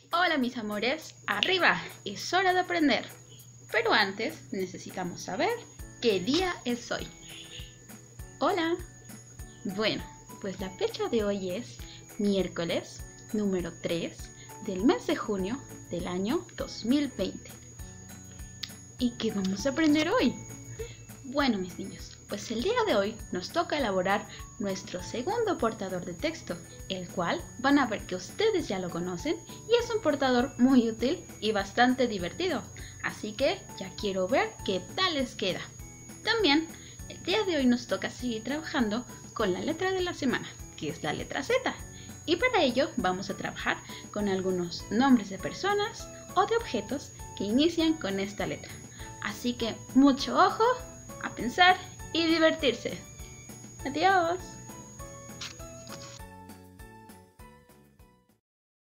Hola mis amores, arriba, es hora de aprender. Pero antes necesitamos saber qué día es hoy. Hola. Bueno, pues la fecha de hoy es miércoles número 3 del mes de junio del año 2020. ¿Y qué vamos a aprender hoy? Bueno, mis niños, pues el día de hoy nos toca elaborar nuestro segundo portador de texto, el cual van a ver que ustedes ya lo conocen y es un portador muy útil y bastante divertido. Así que ya quiero ver qué tal les queda. También, el día de hoy nos toca seguir trabajando con la letra de la semana, que es la letra Z. Y para ello vamos a trabajar con algunos nombres de personas o de objetos que inician con esta letra. Así que mucho ojo, a pensar y divertirse. Adiós.